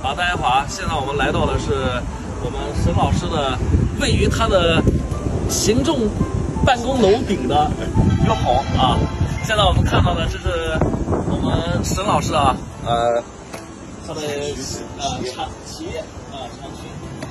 好，大家好啊！现在我们来到的是我们沈老师的位于他的行政办公楼顶的一个棚啊。现在我们看到的这是我们沈老师啊，他的企业厂区。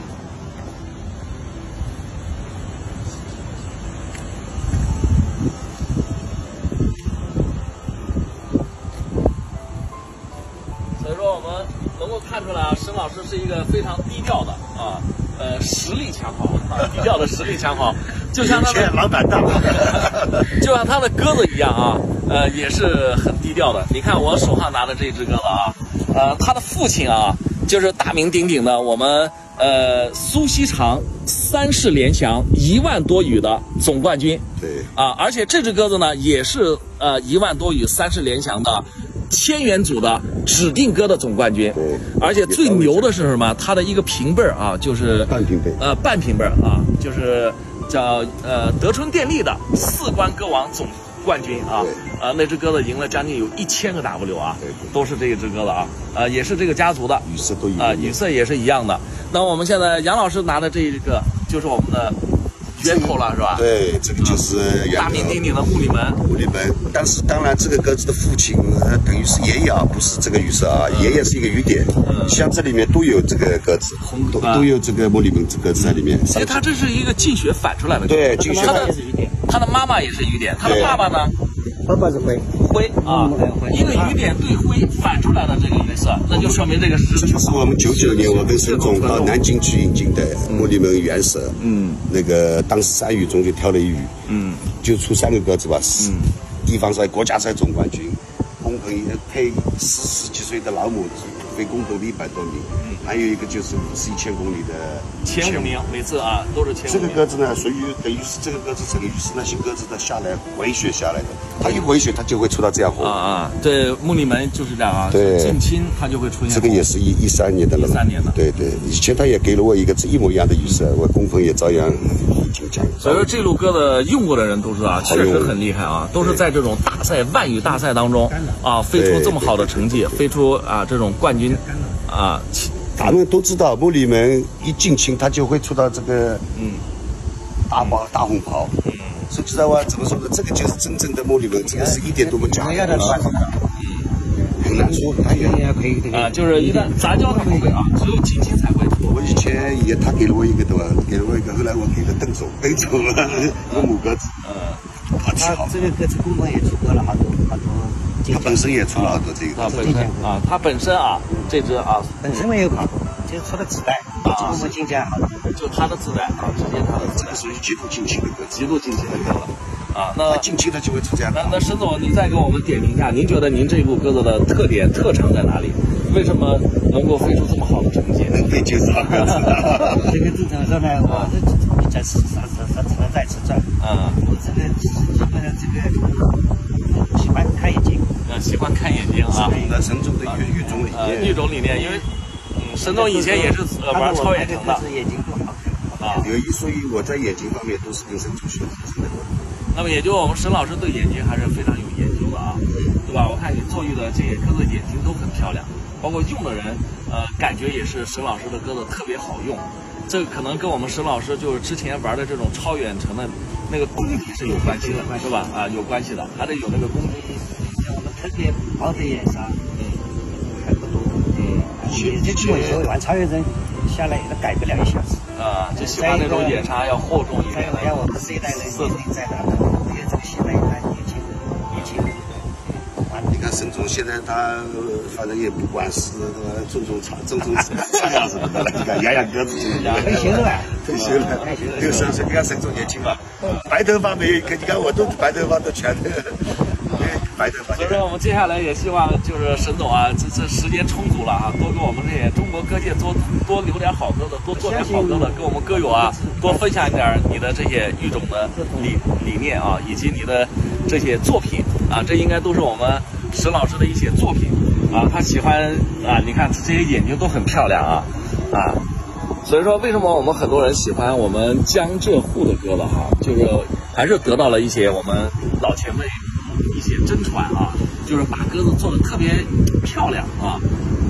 所以说我们能够看出来啊，沈老师是一个非常低调的实力强豪啊，低调的实力强豪，就像他的老板大， 就像他的鸽子一样啊，也是很低调的。你看我手上拿的这只鸽子啊，他的父亲啊，就是大名鼎鼎的我们苏锡常3世联翔1万多羽的总冠军。 对啊，而且这只鸽子呢，也是1万多羽3世联翔的千元组的指定鸽的总冠军。 对， 而且最牛的是什么？它的一个平辈啊，就是半平辈， 半平辈啊，就是叫德春电力的4冠鸽王总冠军啊。那只鸽子赢了将近有1000个 W 啊，都是这一只鸽子啊，也是这个家族的， 羽色都一样， 羽色也是一样的。那我们现在杨老师拿的这一个就是我们的源头了，是吧？ 对，这个就是大名鼎鼎的木里门。 木里门，但是当然这个鸽子的父亲等于是爷爷啊，不是这个羽色啊，爷爷是一个雨点，像这里面都有这个鸽子，都有这个木里门这鸽子在里面。 其实它这是一个净血反出来的， 对，净血反也是雨点，他的妈妈也是雨点，他的爸爸呢？ 爸爸是灰啊，一个雨点对灰反出来的这个颜色，那就说明这个是。 这就是我们99年我跟沈总到南京去引进的木里门原色，那个当时3羽中就挑了1羽，就出3个鸽子吧，地方赛、国家赛总冠军，公棚配10几岁的老母鸡，飞公棚的100多名，还有一个就是51千公里的前5名，每次啊都是前5名。 这个鸽子呢，属于等于是这个鸽子等于是那些鸽子的下来回血下来的，它一回血它就会出到这样红对，木里门就是这样啊， 对， 近亲它就会出现。 这个也是13年的了 ，13年的。 对，以前他也给了我一个一模一样的羽色，我公棚也照样挺强。 所以说这路鸽子用过的人都知道，确实很厉害啊，都是在这种大赛万羽大赛当中啊，飞出这么好的成绩，飞出这种冠军啊。 他们都知道木里门一进青，他就会出到这个大红袍。说实在话，怎么说呢？这个就是真正的木里门，这个是一点都不假的。很难说，他也可以就是一旦杂交它不会啊，只有近亲才会出。 我以前他给了我一个对吧？给了我一个，后来我给了邓总了，一个母鸽子。 他这个鸽子公棚也出过了好多。 他本身也出了好多这个。 他本身啊，这只本身没有跑过，就是出的子代我们进价好的， 就他的子代直接他的这个属于极度近亲的鸽子， 极度近亲的鸽子。那近期它就会出这样的。 那沈总，你再给我们点评一下，您觉得您这路鸽子的特长在哪里？为什么能够飞出这么好的成绩？ 能飞就是好鸽子。 这个正常说呢，我是在市场上在吃赚。我这个基本上这个喜欢看眼睛。 喜欢看眼睛啊。 沈总的育种理念。 育种理念，因为沈总以前也是玩超远程的。 眼睛不好所以我在眼睛方面都是跟沈总学的。 那么也就我们沈老师对眼睛还是非常有研究的啊，对吧？我看你坐育的这些鸽子眼睛都很漂亮，包括用的人，感觉也是沈老师的鸽子特别好用。这个可能跟我们沈老师就是之前玩的这种超远程的那个功底是有关系的，是吧？有关系的，还得有那个功底。 像我们特别薄的眼纱，还不多。这基本说玩超远程下来也改不了1小时。 就喜欢那种眼纱要厚重一点。 像我们这一代人年龄在哪呢？因为这个现在看年轻人。 你看沈总现在他反正也不管是种草样什么的，你看养鸽子退休了， 退休了，60岁。你看沈总年轻嘛，白头发没有一个，你看我都白头发都全的。所以说我们接下来也希望就是沈总啊，这时间充足了啊，多给我们这些中国鸽界多留点好鸽子，多做点好鸽子，跟我们鸽友啊多分享一点你的这些育种的理念啊，以及你的这些作品啊，这应该都是我们沈老师的一些作品啊，他喜欢你看这些眼睛都很漂亮啊。所以说为什么我们很多人喜欢我们江浙沪的鸽子哈，就是还是得到了一些我们老前辈一些真传啊，就是把鸽子做的特别漂亮啊。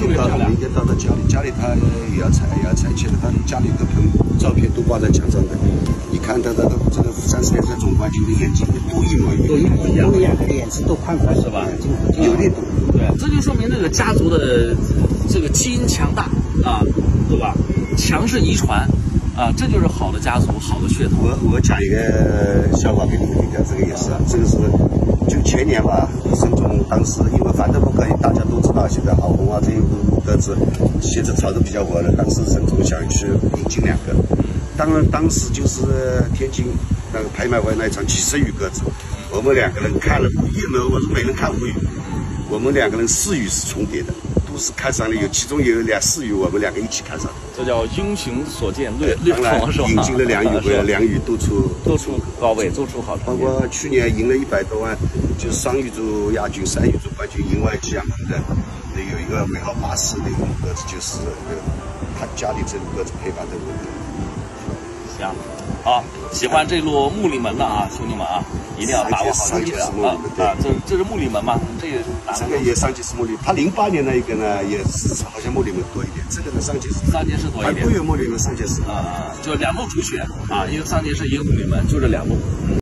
明天到他家里他也要采去了，他家里的照片都挂在墙上的。你看他这个30年赛总冠军的眼睛都一模一样， 都两个脸是都宽宽是吧？ 有力度。 对，这就说明这个家族的这个基因强大啊，对吧？强势遗传啊，这就是好的家族，好的血统。 我讲一个笑话给你们听讲，这个也是，这个是就前年吧，沈总当时因为范德伯格大家都知道，现在好红啊，这一个子现在炒得比较火了。当时沈总想去引进2个，当时就是天津那个拍卖会那一场70余个子，我们2个人看了5语嘛，我是每人看5语，我们2个人4语是重叠的。都是看上了，其中有4语，我们2个一起看上的。 这叫英雄所见略同，是吧？ 引进了2语回来，2语都出高位，都出好成绩。 包括去年赢了100多万，就是双语组亚军、3语组冠军，赢外吉阳门的，有一个尾号84那个鸽子，就是他家里这个鸽子配方的。 行，好，喜欢这路木里门的啊，兄弟们啊，一定要把握好这个啊！这是木里门吗？这个也上届是木里，他08年那一个呢，也是好像木里门多一点，这个呢上届是多一点， 都有木里门，上届是就2路主选啊，一个上届是一个木里门，就这2路。